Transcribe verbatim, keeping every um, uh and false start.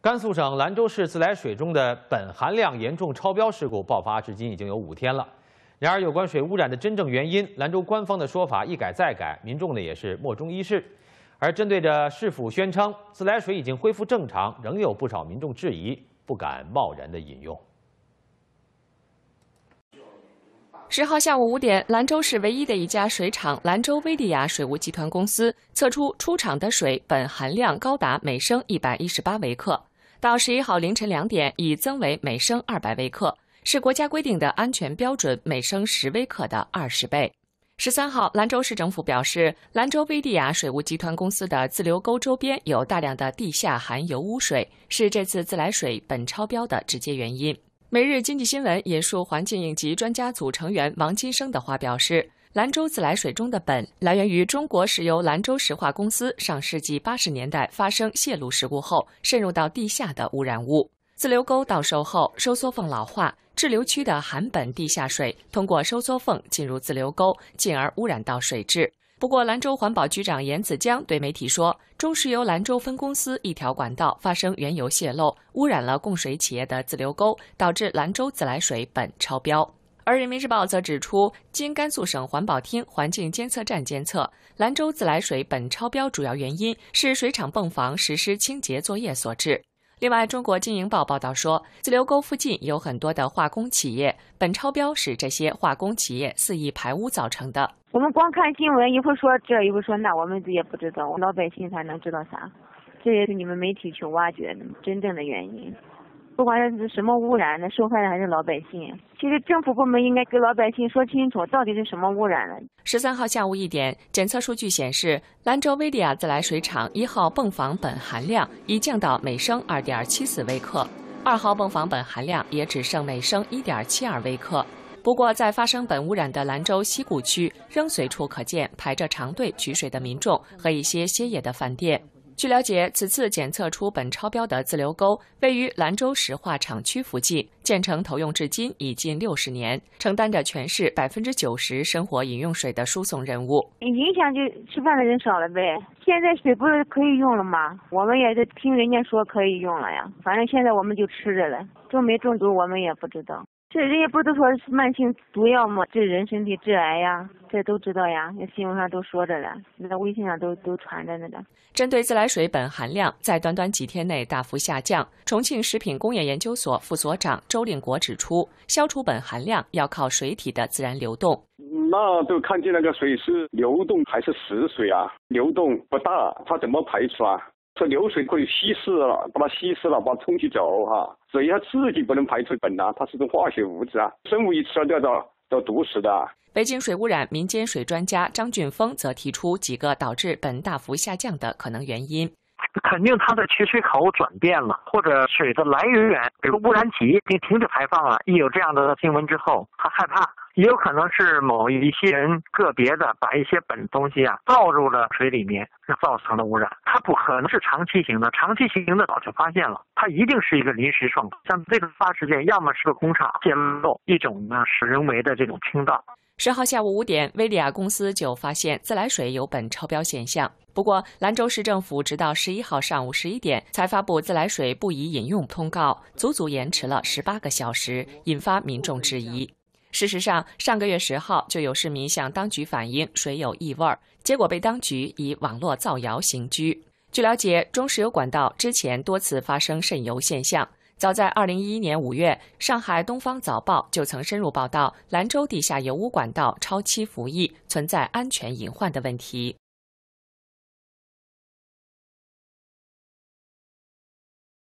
甘肃省兰州市自来水中的苯含量严重超标事故爆发至今已经有五天了。然而，有关水污染的真正原因，兰州官方的说法一改再改，民众呢也是莫衷一是。而针对着市府宣称自来水已经恢复正常，仍有不少民众质疑，不敢贸然的饮用。 十号下午五点，兰州市唯一的一家水厂兰州威利亚水务集团公司测出出厂的水苯含量高达每升一百一十八微克，到十一号凌晨两点已增为每升二百微克，是国家规定的安全标准每升十微克的二十倍。十三号，兰州市政府表示，兰州威利亚水务集团公司的自流沟周边有大量的地下含油污水，是这次自来水苯超标的直接原因。 每日经济新闻引述环境应急专家组成员王金生的话表示，兰州自来水中的苯来源于中国石油兰州石化公司上世纪八十年代发生泄漏事故后渗入到地下的污染物。自流沟到收后，收缩缝老化，滞留区的含苯地下水通过收缩缝进入自流沟，进而污染到水质。 不过，兰州环保局长严子江对媒体说，中石油兰州分公司一条管道发生原油泄漏，污染了供水企业的自流沟，导致兰州自来水苯超标。而人民日报则指出，经甘肃省环保厅环境监测站监测，兰州自来水苯超标主要原因是水厂泵房实施清洁作业所致。 另外，中国经营报报道说，自流沟附近有很多的化工企业，苯超标是这些化工企业肆意排污造成的。 我们光看新闻，一会儿说这，一会儿说那，我们也不知道，老百姓才能知道啥。这也是你们媒体去挖掘的真正的原因。不管是什么污染的，受害的还是老百姓。其实政府部门应该给老百姓说清楚，到底是什么污染了。 十三号下午一点，检测数据显示，兰州威利亚自来水厂一号泵房苯含量已降到每升二点七四微克，二号泵房苯含量也只剩每升一点七二微克。不过，在发生苯污染的兰州西固区，仍随处可见排着长队取水的民众和一些歇业的饭店。 据了解，此次检测出苯超标的自流沟位于兰州石化厂区附近，建成投用至今已近六十年，承担着全市百分之九十生活饮用水的输送任务。 影响就吃饭的人少了呗。现在水不是可以用了吗？我们也是听人家说可以用了呀。反正现在我们就吃着了，中没中毒我们也不知道。 这人家不都说是慢性毒药吗？这人身体致癌呀，这都知道呀，那新闻上都说着了，那微信上都都传着呢的。 针对自来水苯含量在短短几天内大幅下降，重庆食品工业研究所副所长周令国指出，消除苯含量要靠水体的自然流动。 那都看见那个水是流动还是死水啊？流动不大，它怎么排出啊？ 这流水可以稀释了，把它稀释了，把它冲洗走哈。水它自己不能排出苯呐，它是种化学物质啊，生物一吃掉到到毒死的。 北京水污染民间水专家张俊峰则提出几个导致苯大幅下降的可能原因。 肯定它的取水口转变了，或者水的来源，比如污染企业给停止排放了。一有这样的新闻之后，他害怕，也有可能是某一些人个别的把一些苯东西啊倒入了水里面，造成了污染。它不可能是长期型的，长期型的早就发现了，它一定是一个临时状况。像这个发事件，要么是个工厂泄漏，一种呢是人为的这种倾倒。 十号下午五点，威利亚公司就发现自来水有苯超标现象。不过，兰州市政府直到十一号上午十一点才发布自来水不宜饮用通告，足足延迟了十八个小时，引发民众质疑。事实上，上个月十号就有市民向当局反映水有异味，结果被当局以网络造谣刑拘。据了解，中石油管道之前多次发生渗油现象。 早在二零一一年五月，上海《东方早报》就曾深入报道兰州地下油污管道超期服役，存在安全隐患的问题。